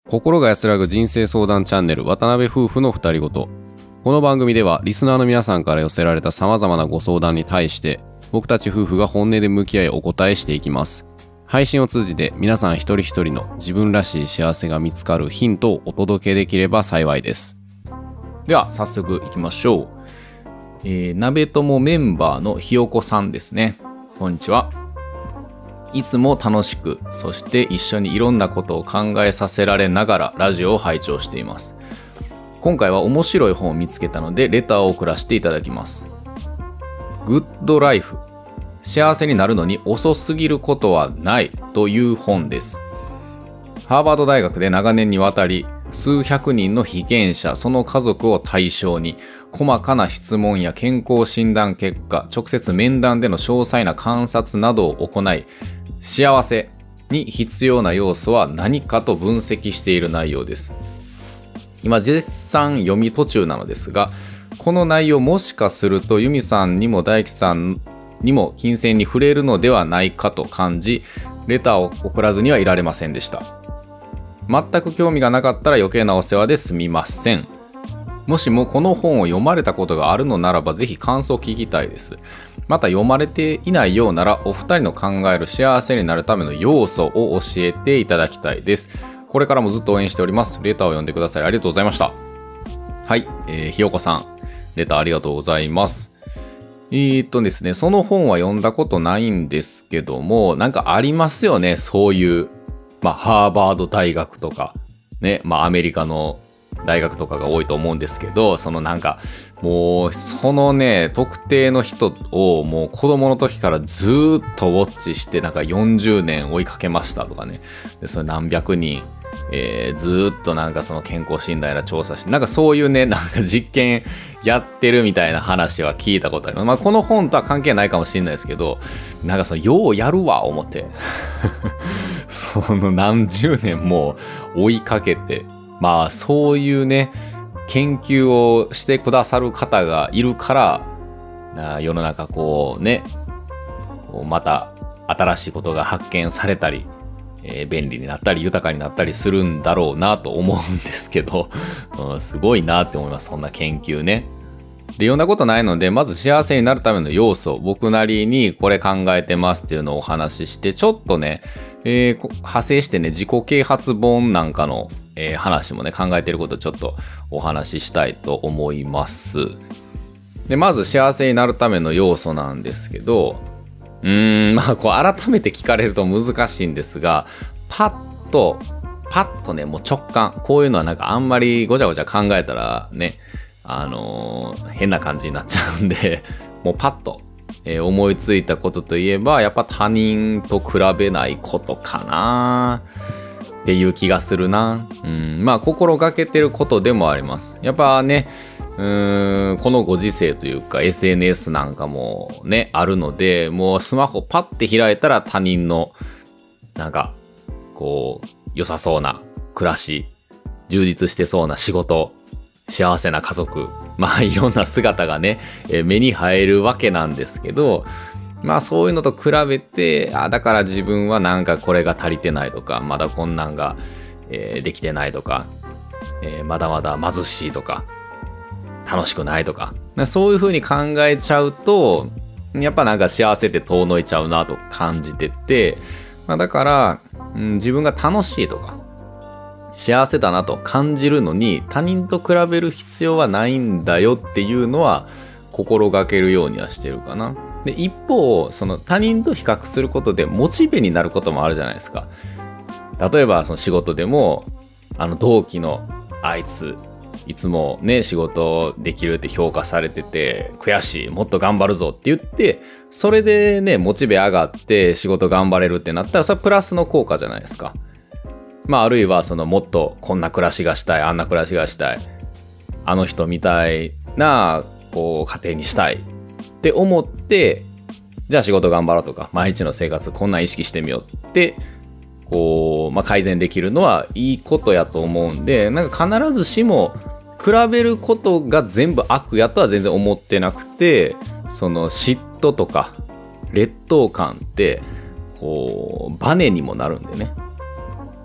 心が安らぐ人生相談チャンネル渡辺夫婦の二人ごと。この番組ではリスナーの皆さんから寄せられた様々なご相談に対して僕たち夫婦が本音で向き合いお答えしていきます。配信を通じて皆さん一人一人の自分らしい幸せが見つかるヒントをお届けできれば幸いです。 では早速いきましょう。鍋友メンバーのひよこさんですね。こんにちは。いつも楽しく、そして一緒にいろんなことを考えさせられながらラジオを拝聴しています。今回は面白い本を見つけたのでレターを送らせていただきます。グッドライフ、幸せになるのに遅すぎることはないという本です。ハーバード大学で長年にわたり数百人の被験者、その家族を対象に細かな質問や健康診断結果、直接面談での詳細な観察などを行い、幸せに必要な要素は何かと分析している内容です。今絶賛読み途中なのですが、この内容もしかするとユミさんにも大樹さんにも金銭に触れるのではないかと感じ、レターを送らずにはいられませんでした。全く興味がなかったら余計なお世話ですみません。もしもこの本を読まれたことがあるのならばぜひ感想を聞きたいです。また読まれていないようならお二人の考える幸せになるための要素を教えていただきたいです。これからもずっと応援しております。レターを読んでくださりありがとうございました。はい、ひよこさん、レターありがとうございます。ですね、その本は読んだことないんですけども、なんかありますよね、そういう、ハーバード大学とか、ね、アメリカの大学とかが多いと思うんですけど、そのなんか、もう、そのね、特定の人をもう子供の時からずーっとウォッチして、なんか40年追いかけましたとかね。で、それ何百人、ずーっとなんかその健康診断やら調査して、なんかそういうね、なんか実験やってるみたいな話は聞いたことあります。この本とは関係ないかもしれないですけど、なんかその、ようやるわ、思って。その何十年も追いかけて、そういうね、研究をしてくださる方がいるから、世の中こうね、また新しいことが発見されたり、便利になったり豊かになったりするんだろうなと思うんですけど、すごいなって思います。そんな研究ね。で、読んだことないので、まず幸せになるための要素、僕なりにこれ考えてますっていうのをお話しして、ちょっとね、派生してね、自己啓発本なんかの、話もね、考えてることをちょっとお話ししたいと思います。で、まず幸せになるための要素なんですけど、こう改めて聞かれると難しいんですが、パッとね、もう直感、こういうのはなんかあんまりごちゃごちゃ考えたらね、変な感じになっちゃうんで、もうパッと、思いついたことといえば、やっぱ他人と比べないことかなっていう気がするな。心がけてることでもあります。やっぱね、このご時世というか SNS なんかもね、あるので、もうスマホパッて開いたら他人の、なんか、こう、良さそうな暮らし、充実してそうな仕事、幸せな家族、いろんな姿がね、目に入るわけなんですけど、そういうのと比べて、だから自分はなんかこれが足りてないとか、まだこんなんが、できてないとか、まだまだ貧しいとか、楽しくないとか、そういう風に考えちゃうと、やっぱなんか幸せって遠のいちゃうなと感じてて、だから、自分が楽しいとか、幸せだなと感じるのに他人と比べる必要はないんだよっていうのは心がけるようにはしてるかな。で、一方、その他人と比較することでモチベになることもあるじゃないですか。例えばその仕事でも、同期のあいつ、いつもね、仕事できるって評価されてて、悔しい、もっと頑張るぞって言って、それでね、モチベ上がって仕事頑張れるってなったら、それはプラスの効果じゃないですか。あるいはそのもっとこんな暮らしがしたい、あんな暮らしがしたい、あの人みたいなこう家庭にしたいって思って、じゃあ仕事頑張ろうとか毎日の生活こんな意識してみようってこう、改善できるのはいいことやと思うんで、なんか必ずしも比べることが全部悪やとは全然思ってなくて、その嫉妬とか劣等感ってこうバネにもなるんでね。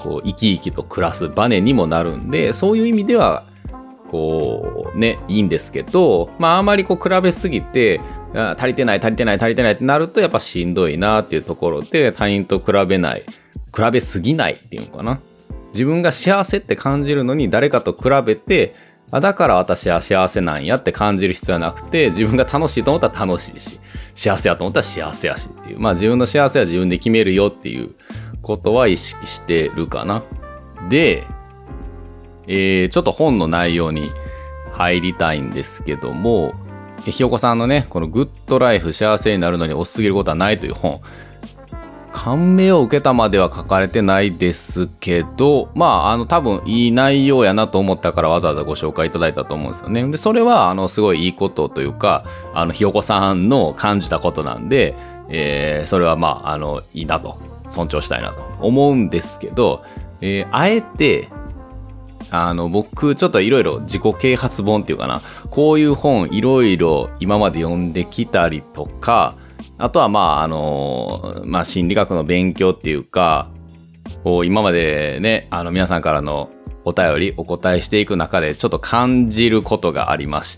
こう生き生きと暮らすバネにもなるんで、そういう意味ではこうねいいんですけど、あまりこう比べすぎて足りてないってなるとやっぱしんどいなっていうところで、他人と比べすぎないっていうのかな。自分が幸せって感じるのに誰かと比べて、だから私は幸せなんやって感じる必要はなくて、自分が楽しいと思ったら楽しいし、幸せやと思ったら幸せやしっていう、自分の幸せは自分で決めるよっていうことは意識してるかな。で、ちょっと本の内容に入りたいんですけども、ひよこさんのね、このグッドライフ幸せになるのに遅すぎることはないという本、感銘を受けたまでは書かれてないですけど、多分いい内容やなと思ったからわざわざご紹介いただいたと思うんですよね。で、それはすごいいいことというか、ひよこさんの感じたことなんで、それはいいなと、尊重したいなと思うんですけど、あえて、僕ちょっといろいろ自己啓発本っていうかな、こういう本いろいろ今まで読んできたりとか、あとは心理学の勉強っていうか、こう今までね、皆さんからのお便りお答えしていく中でちょっと感じることがありまして、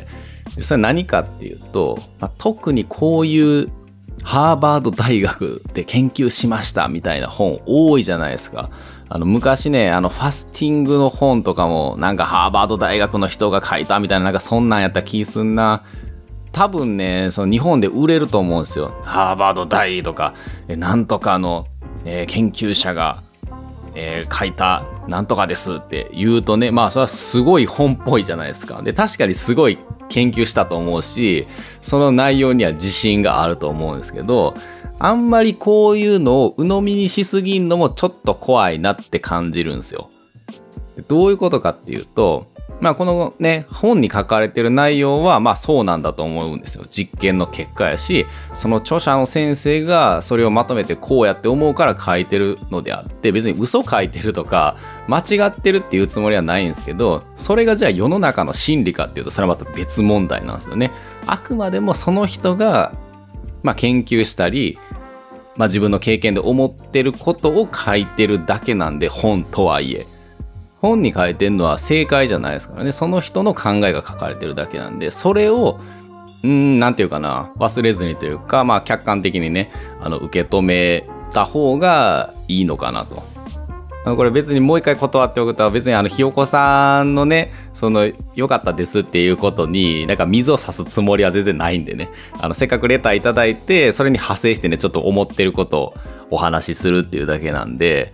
それ何かっていうと、特にこういうハーバード大学で研究しましたみたいな本多いじゃないですか。昔ね、ファスティングの本とかもなんかハーバード大学の人が書いたみたいな、なんかそんなんやった気すんな。多分ね、その日本で売れると思うんですよ。ハーバード大とか、なんとかの、研究者が、書いたなんとかですって言うとね、それはすごい本っぽいじゃないですか。で、確かにすごい研究したと思うし、その内容には自信があると思うんですけど、あんまりこういうのを鵜呑みにしすぎんのもちょっと怖いなって感じるんですよ。どういうことかっていうと、このね、本に書かれてる内容はそうなんだと思うんですよ。実験の結果やし、その著者の先生がそれをまとめてこうやって思うから書いてるのであって、別に嘘書いてるとか間違ってるっていうつもりはないんですけど、それがじゃあ世の中の真理かっていうと、それはまた別問題なんですよね。あくまでもその人が研究したり、自分の経験で思ってることを書いてるだけなんで、本とはいえ。本に書いてるのは正解じゃないですからね。その人の考えが書かれてるだけなんで、それを、なんていうかな、忘れずにというか、客観的にね、受け止めた方がいいのかなと。これ別にもう一回断っておくと、別にひよこさんのね、良かったですっていうことに、なんか水を差すつもりは全然ないんでね。せっかくレターいただいて、それに派生してね、ちょっと思ってることをお話しするっていうだけなんで、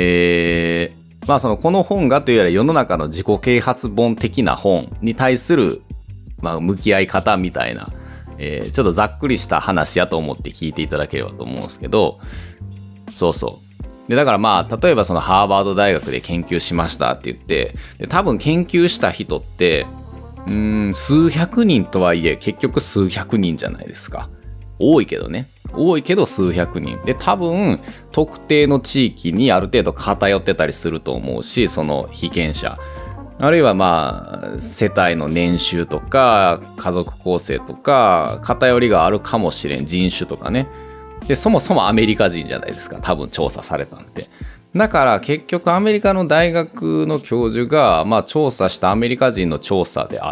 この本がというよりは世の中の自己啓発本的な本に対する、向き合い方みたいな、ちょっとざっくりした話やと思って聞いていただければと思うんですけど、そうそう。で、だから例えばそのハーバード大学で研究しましたって言って、で多分研究した人って、数百人とはいえ結局数百人じゃないですか。多いけどね。多いけど数百人で、多分特定の地域にある程度偏ってたりすると思うし、その被験者、あるいは世帯の年収とか家族構成とか偏りがあるかもしれん、人種とかね。でそもそもアメリカ人じゃないですか、多分調査されたんで。だから結局アメリカの大学の教授が調査したアメリカ人の調査であって、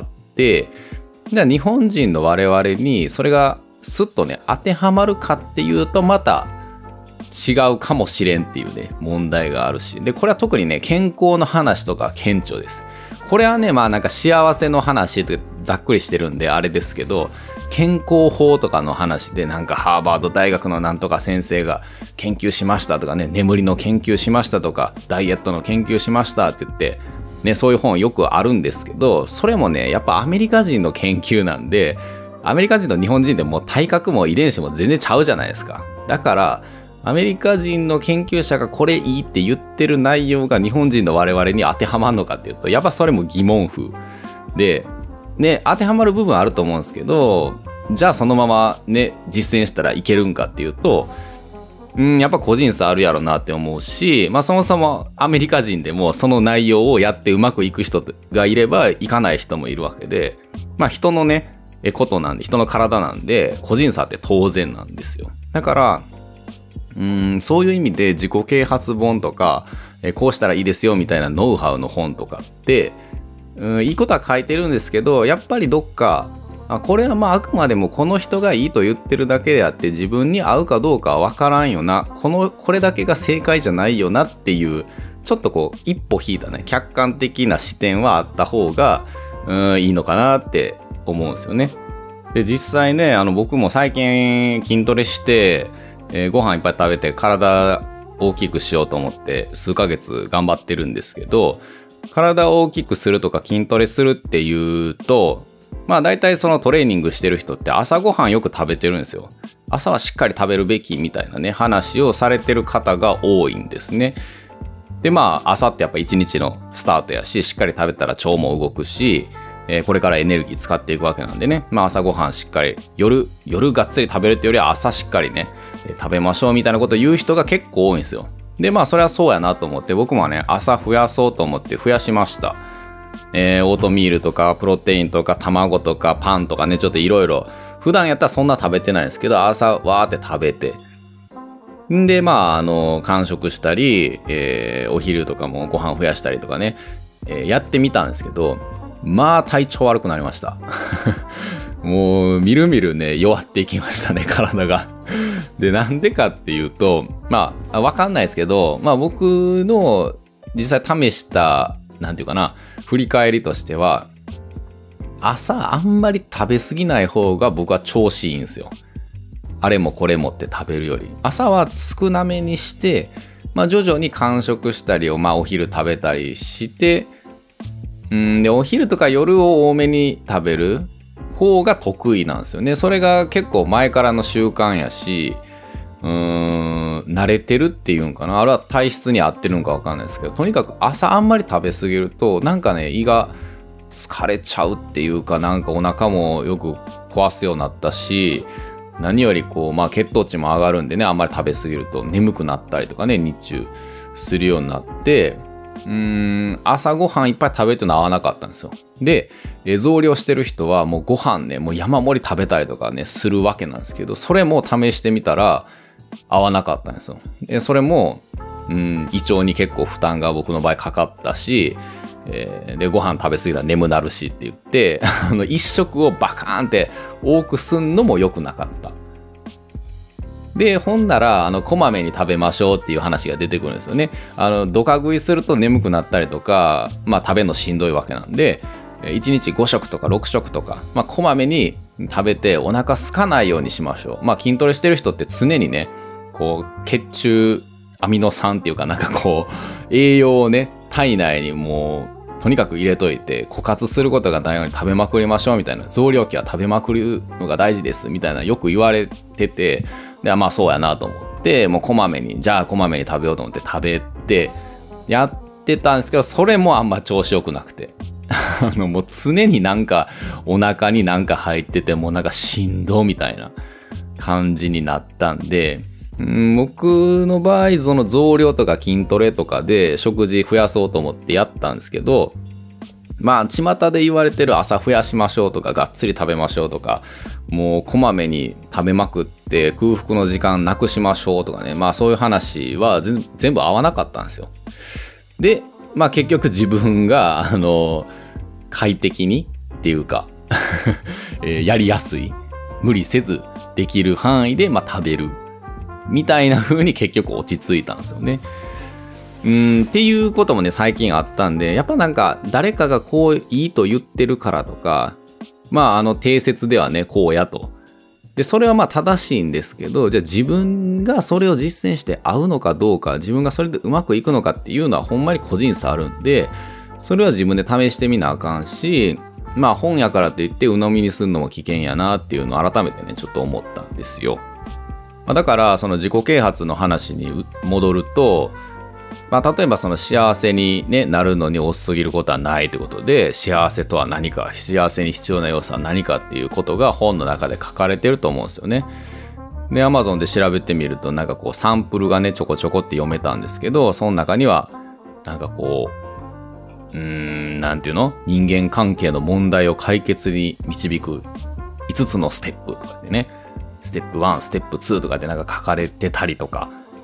じゃあ日本人の我々にそれがスッとね当てはまるかっていうとまた違うかもしれんっていうね問題があるし、でこれは特にね健康の話とか顕著です。これはねなんか幸せの話ってざっくりしてるんであれですけど、健康法とかの話でなんかハーバード大学のなんとか先生が研究しましたとかね、眠りの研究しましたとかダイエットの研究しましたって言ってね、そういう本よくあるんですけど、それもねやっぱアメリカ人の研究なんで、アメリカ人と日本人でも体格も遺伝子も全然ちゃうじゃないですか。だからアメリカ人の研究者がこれいいって言ってる内容が日本人の我々に当てはまるのかっていうと、やっぱそれも疑問符でね、当てはまる部分あると思うんですけど、じゃあそのままね実践したらいけるんかっていうと、やっぱ個人差あるやろなって思うし、そもそもアメリカ人でもその内容をやってうまくいく人がいればいかない人もいるわけで、人のねことなんで、人の体なんで個人差って当然なんですよ。だからそういう意味で自己啓発本とかこうしたらいいですよみたいなノウハウの本とかって、いいことは書いてるんですけど、やっぱりどっかこれはまああくまでもこの人がいいと言ってるだけであって自分に合うかどうかは分からんよな、これだけが正解じゃないよなっていう、ちょっとこう一歩引いたね客観的な視点はあった方がいいのかなって思うんですよね。で実際ね僕も最近筋トレして、ご飯いっぱい食べて体大きくしようと思って数ヶ月頑張ってるんですけど、体を大きくするとか筋トレするっていうと、まあ大体そのトレーニングしてる人って朝ごはんよく食べてるんですよ。朝はしっかり食べるべきみたいなね話をされてる方が多いんですね。でまあ朝ってやっぱ一日のスタートやし、しっかり食べたら腸も動くし、これからエネルギー使っていくわけなんでね、まあ朝ごはんしっかり夜がっつり食べるってよりは朝しっかりね食べましょうみたいなことを言う人が結構多いんですよ。でまあそれはそうやなと思って僕もね朝増やそうと思って増やしました。オートミールとかプロテインとか卵とかパンとかね、ちょっといろいろ普段やったらそんな食べてないんですけど、朝わーって食べて、んでまあ間食したり、お昼とかもご飯増やしたりとかね、やってみたんですけど、まあ体調悪くなりましたもうみるみるね弱っていきましたね体がでなんでかっていうと、まあわかんないですけど、まあ僕の実際試したなんていうかな振り返りとしては、朝あんまり食べ過ぎない方が僕は調子いいんですよ。あれもこれもって食べるより朝は少なめにして、まあ徐々に間食したりをまあお昼食べたりして、でお昼とか夜を多めに食べる方が得意なんですよね。それが結構前からの習慣やし、慣れてるっていうんかな、あれは体質に合ってるんか分かんないですけど、とにかく朝あんまり食べ過ぎるとなんかね胃が疲れちゃうっていうか、なんかお腹もよく壊すようになったし、何よりこうまあ血糖値も上がるんでね、あんまり食べ過ぎると眠くなったりとかね日中するようになって、朝ごはんいっぱい食べるっていうのは合わなかったんですよ。で増量してる人はもうご飯ねもう山盛り食べたりとかねするわけなんですけど、それも試してみたら合わなかったんですよ。でそれも胃腸に結構負担が僕の場合かかったし、でご飯食べ過ぎたら眠なるしって言って一食をバカーンって多くすんのも良くなかった。でほんならこまめに食べましょうっていう話が出てくるんですよね。ドカ食いすると眠くなったりとか、まあ食べるのしんどいわけなんで、1日5食とか6食とか、まあこまめに食べてお腹空かないようにしましょう。まあ筋トレしてる人って常にねこう血中アミノ酸っていうかなんかこう栄養をね体内にもうとにかく入れといて枯渇することがないように食べまくりましょうみたいな、増量期は食べまくるのが大事ですみたいなよく言われてて、でまあそうやなと思ってもうこまめに食べようと思って食べてやってたんですけど、それもあんま調子よくなくてもう常になんかお腹になんか入っててもうなんかしんどみたいな感じになったんで、僕の場合その増量とか筋トレとかで食事増やそうと思ってやったんですけど、まあ巷で言われてる朝増やしましょうとかがっつり食べましょうとか、もうこまめに食べまくって空腹の時間なくしましょうとかね、まあそういう話は全部合わなかったんですよ。でまあ結局自分が快適にっていうかやりやすい無理せずできる範囲でまあ食べるみたいな風に結局落ち着いたんですよね。っていうこともね最近あったんで、やっぱなんか誰かがこういいと言ってるからとか、まあ定説ではねこうやと、でそれはまあ正しいんですけど、じゃあ自分がそれを実践して合うのかどうか、自分がそれでうまくいくのかっていうのはほんまに個人差あるんで、それは自分で試してみなあかんし、まあ本やからといって鵜呑みにするのも危険やなっていうのを改めてねちょっと思ったんですよ。だからその自己啓発の話に戻ると、まあ、例えばその幸せに、ね、なるのに遅すぎることはないということで、幸せとは何か、幸せに必要な要素は何かっていうことが本の中で書かれてると思うんですよね。で Amazon で調べてみるとなんかこうサンプルがねちょこちょこって読めたんですけど、その中にはなんかこうなんていうの、人間関係の問題を解決に導く5つのステップとかでね、ステップ1ステップ2とかでなんか書かれてたりとか、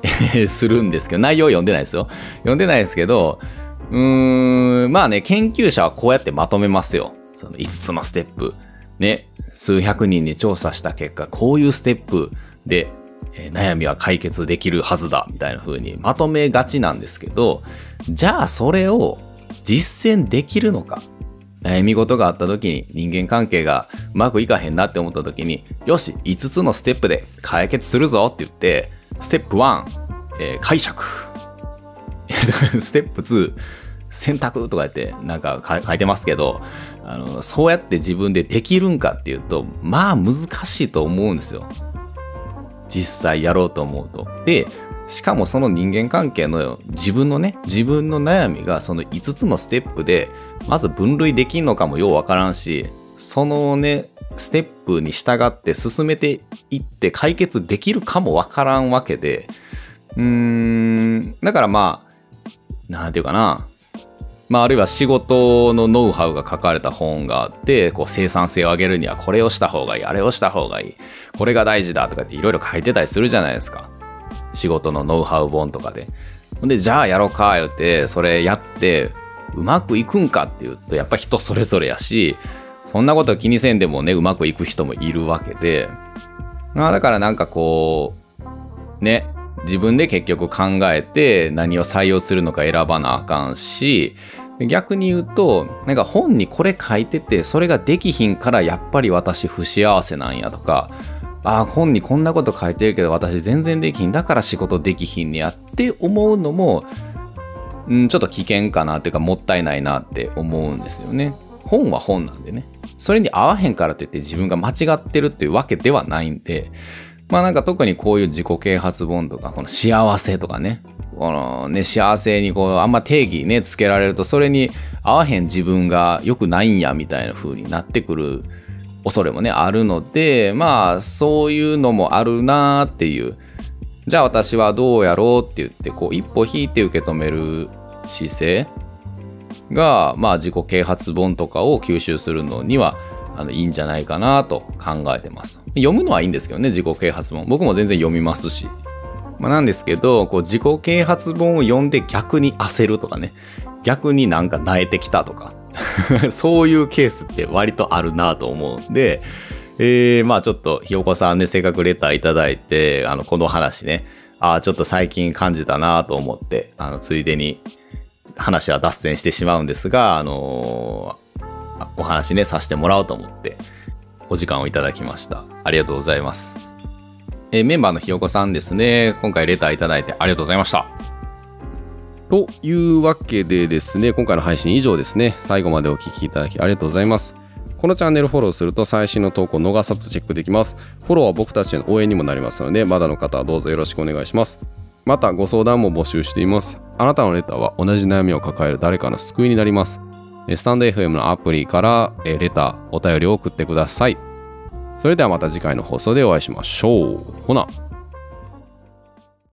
するんですけど、内容読んでないですよ。読んでないですけど、まあね、研究者はこうやってまとめますよ。その5つのステップ。ね、数百人に調査した結果、こういうステップで、悩みは解決できるはずだ、みたいな風にまとめがちなんですけど、じゃあそれを実践できるのか。悩み事があった時に人間関係がうまくいかへんなって思った時に、よし、5つのステップで解決するぞって言って、ステップ1、解釈。ステップ2、選択とか言ってなんか書いてますけど、そうやって自分でできるんかっていうと、まあ難しいと思うんですよ。実際やろうと思うと。で、しかもその人間関係の自分の悩みがその5つのステップでまず分類できんのかもようわからんし、そのね、ステップに従って進めていって解決できるかもわからんわけで、だからまあ、なんていうかな。まあ、あるいは仕事のノウハウが書かれた本があって、こう生産性を上げるにはこれをした方がいい、あれをした方がいい、これが大事だとかっていろいろ書いてたりするじゃないですか。仕事のノウハウ本とかで。で、じゃあやろうか言って、それやってうまくいくんかっていうと、やっぱ人それぞれやし、そんなこと気にせんでもね、うまくいく人もいるわけで、だからなんかこう、ね、自分で結局考えて何を採用するのか選ばなあかんし、逆に言うと、なんか本にこれ書いてて、それができひんからやっぱり私不幸せなんやとか、本にこんなこと書いてるけど私全然できひん、だから仕事できひんねやって思うのも、ちょっと危険かなっていうかもったいないなって思うんですよね。本は本なんでね。それに合わへんからといって自分が間違ってるっていうわけではないんで、まあなんか特にこういう自己啓発本とか、この幸せとかね、このね、幸せにこうあんま定義ねつけられると、それに合わへん自分が良くないんやみたいな風になってくる恐れもねあるので、まあそういうのもあるなーっていう、じゃあ私はどうやろうって言ってこう一歩引いて受け止める姿勢が、まあ自己啓発本とかを吸収するのにはいいんじゃないかなと考えてます。読むのはいいんですけどね、自己啓発本。僕も全然読みますし。なんですけど、こう自己啓発本を読んで逆に焦るとかね、逆になんか萎えてきたとか、そういうケースって割とあるなと思うんで、まあちょっとひよこさんね、せっかくレターいただいて、この話ね、ちょっと最近感じたなと思って、ついでに話は脱線してしまうんですが、お話ね、させてもらおうと思って、お時間をいただきました。ありがとうございます。メンバーのひよこさんですね、今回レターいただいてありがとうございました。 というわけでですね、今回の配信以上ですね。最後までお聞きいただきありがとうございます。このチャンネルフォローすると最新の投稿を逃さずチェックできます。フォローは僕たちへの応援にもなりますので、まだの方はどうぞよろしくお願いします。またご相談も募集しています。あなたのレターは同じ悩みを抱える誰かの救いになります。スタンド FM のアプリからレター、お便りを送ってください。それではまた次回の放送でお会いしましょう。ほな。